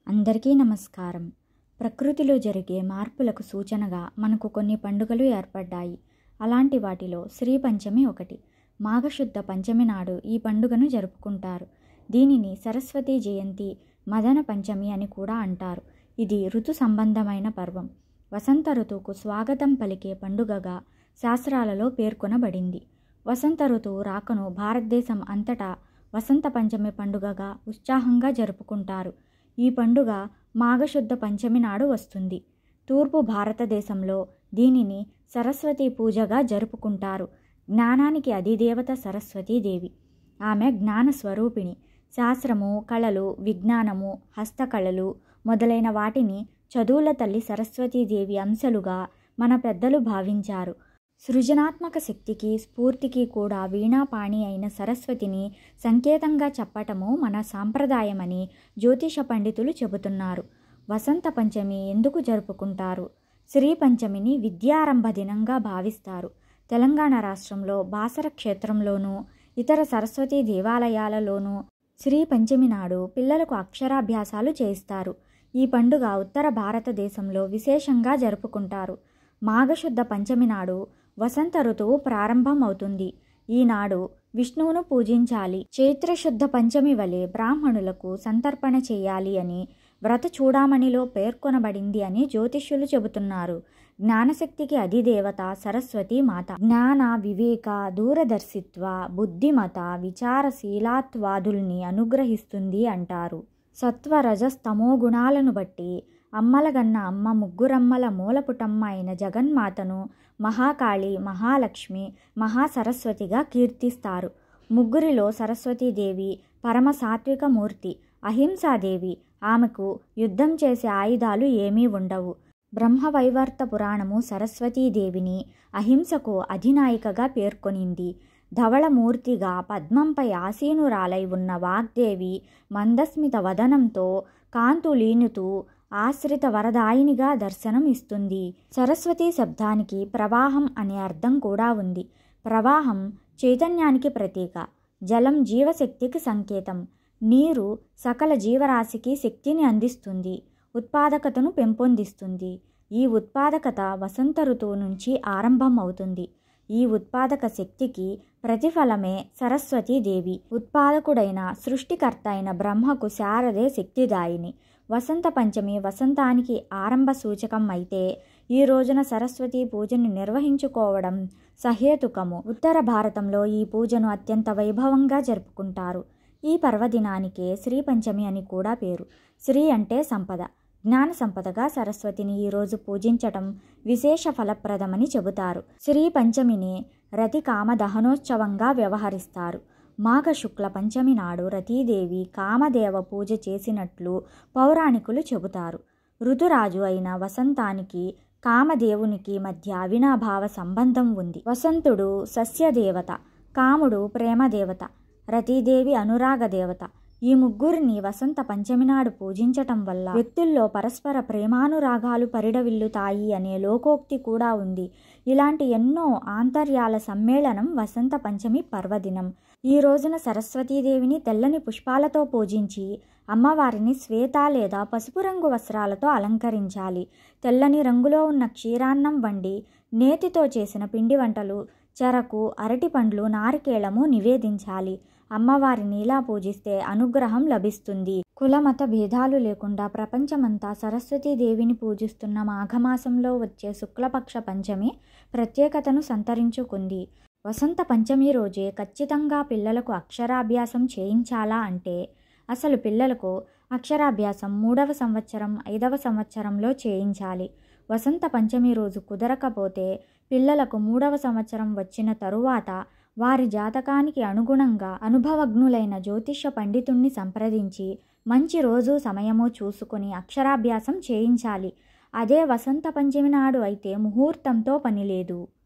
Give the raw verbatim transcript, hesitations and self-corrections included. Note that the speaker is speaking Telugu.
అందరికీ నమస్కారం. ప్రకృతిలో జరిగే మార్పులకు సూచనగా మనకు కొన్ని పండుగలు ఏర్పడ్డాయి. అలాంటి వాటిలో శ్రీ పంచమి ఒకటి. మాఘశుద్ధ పంచమి నాడు ఈ పండుగను జరుపుకుంటారు. దీనిని సరస్వతీ జయంతి, మదన పంచమి అని కూడా అంటారు. ఇది ఋతు సంబంధమైన పర్వం. వసంత ఋతువుకు స్వాగతం పలికే పండుగగా శాస్త్రాలలో పేర్కొనబడింది. వసంత ఋతువు రాకను భారతదేశం అంతటా వసంత పంచమి పండుగగా ఉత్సాహంగా జరుపుకుంటారు. ఈ పండుగ మాఘశుద్ధ పంచమి నాడు వస్తుంది. తూర్పు భారతదేశంలో దీనిని సరస్వతీ పూజగా జరుపుకుంటారు. జ్ఞానానికి అధిదేవత సరస్వతీదేవి. ఆమె జ్ఞాన స్వరూపిణి. శాస్త్రము, కళలు, విజ్ఞానము, హస్తకళలు మొదలైన వాటిని చదువుల తల్లి సరస్వతీదేవి అంశలుగా మన పెద్దలు భావించారు. సృజనాత్మక శక్తికి, స్ఫూర్తికి కూడా వీణాపాణి అయిన సరస్వతిని సంకేతంగా చెప్పటము మన సాంప్రదాయమని జ్యోతిష పండితులు చెబుతున్నారు. వసంత పంచమి ఎందుకు జరుపుకుంటారు? శ్రీ పంచమిని విద్యారంభ దినంగా భావిస్తారు. తెలంగాణ రాష్ట్రంలో బాసర క్షేత్రంలోనూ ఇతర సరస్వతీ దేవాలయాలలోనూ శ్రీ పంచమి నాడు పిల్లలకు అక్షరాభ్యాసాలు చేయిస్తారు. ఈ పండుగ ఉత్తర భారతదేశంలో విశేషంగా జరుపుకుంటారు. మాఘశుద్ధ పంచమి నాడు వసంత ఋతువు ప్రారంభం అవుతుంది. ఈనాడు విష్ణువును పూజించాలి. చైత్రశుద్ధ పంచమి వలె బ్రాహ్మణులకు సంతర్పణ చేయాలి అని వ్రత చూడామణిలో పేర్కొనబడింది అని జ్యోతిష్యులు చెబుతున్నారు. జ్ఞానశక్తికి అధిదేవత సరస్వతీ మాత. జ్ఞాన, వివేక, దూరదర్శిత్వ, బుద్ధిమత, విచారశీలాత్వాదుల్ని అనుగ్రహిస్తుంది అంటారు. సత్వ, రజస్తమో గుణాలను బట్టి అమ్మలగన్న అమ్మ ముగ్గురమ్మల మూలపుటమ్మ అయిన జగన్మాతను మహాకాళి, మహాలక్ష్మి, మహాసరస్వతిగా కీర్తిస్తారు. ముగ్గురిలో సరస్వతీదేవి పరమ సాత్విక మూర్తి, అహింసాదేవి. ఆమెకు యుద్ధం చేసే ఆయుధాలు ఏమీ ఉండవు. బ్రహ్మవైవర్త పురాణము సరస్వతీదేవిని అహింసకు అధినాయికగా పేర్కొనింది. ధవళమూర్తిగా పద్మంపై ఆసీనురాలై ఉన్న వాగ్దేవి మందస్మిత వదనంతో కాంతులీనుతూ ఆశ్రిత వరదాయినిగా దర్శనం ఇస్తుంది. సరస్వతి శబ్దానికి ప్రవాహం అనే అర్థం కూడా ఉంది. ప్రవాహం చైతన్యానికి ప్రతీక. జలం జీవశక్తికి సంకేతం. నీరు సకల జీవరాశికి శక్తిని అందిస్తుంది, ఉత్పాదకతను పెంపొందిస్తుంది. ఈ ఉత్పాదకత వసంత ఋతువు నుంచి ఆరంభం అవుతుంది. ఈ ఉత్పాదక శక్తికి ప్రతిఫలమే సరస్వతీదేవి. ఉత్పాదకుడైన సృష్టికర్త అయిన బ్రహ్మకు శారదే శక్తిదాయిని. వసంత పంచమి వసంతానికి ఆరంభ సూచకం అయితే ఈ రోజున సరస్వతీ పూజను నిర్వహించుకోవడం సహేతుకము. ఉత్తర భారతంలో ఈ పూజను అత్యంత వైభవంగా జరుపుకుంటారు. ఈ పర్వదినానికే శ్రీ పంచమి అని కూడా పేరు. శ్రీ అంటే సంపద, జ్ఞాన సంపదగా సరస్వతిని ఈరోజు పూజించటం విశేష ఫలప్రదమని చెబుతారు. శ్రీ పంచమిని రతి కామదహనోత్సవంగా వ్యవహరిస్తారు. మాఘ శుక్ల పంచమి నాడు రతీదేవి కామదేవ పూజ చేసినట్లు పౌరాణికులు చెబుతారు. ఋతురాజు అయిన వసంతానికి కామదేవునికి మధ్య అవినాభావ సంబంధం ఉంది. వసంతుడు సస్యదేవత, కాముడు ప్రేమదేవత, రతీదేవి అనురాగ దేవత. ఈ ముగ్గురిని వసంత పంచమి నాడు పూజించటం వల్ల వ్యక్తుల్లో పరస్పర ప్రేమానురాగాలు పరిడవిల్లుతాయి అనే లోకోక్తి కూడా ఉంది. ఇలాంటి ఎన్నో ఆంతర్యాల సమ్మేళనం వసంత పంచమి పర్వదినం. ఈ రోజున సరస్వతీదేవిని తెల్లని పుష్పాలతో పూజించి అమ్మవారిని శ్వేత లేదా పసుపు రంగు వస్త్రాలతో అలంకరించాలి. తెల్లని రంగులో ఉన్న క్షీరాన్నం వండి నేతితో చేసిన పిండి వంటలు, చెరకు, అరటి పండ్లు, నారికేళము నివేదించాలి. అమ్మవారిని ఇలా పూజిస్తే అనుగ్రహం లభిస్తుంది. కులమత భేదాలు లేకుండా ప్రపంచమంతా సరస్వతీదేవిని పూజిస్తున్న మాఘమాసంలో వచ్చే శుక్లపక్ష పంచమి ప్రత్యేకతను సంతరించుకుంది. వసంత పంచమి రోజే ఖచ్చితంగా పిల్లలకు అక్షరాభ్యాసం చేయించాలా అంటే అసలు పిల్లలకు అక్షరాభ్యాసం మూడవ సంవత్సరం, ఐదవ సంవత్సరంలో చేయించాలి. వసంత పంచమి రోజు కుదరకపోతే పిల్లలకు మూడవ సంవత్సరం వచ్చిన తరువాత వారి జాతకానికి అనుగుణంగా అనుభవజ్ఞులైన జ్యోతిష పండితుణ్ణి సంప్రదించి మంచి రోజు సమయము చూసుకుని అక్షరాభ్యాసం చేయించాలి. అదే వసంత పంచమి నాడు అయితే ముహూర్తంతో పనిలేదు.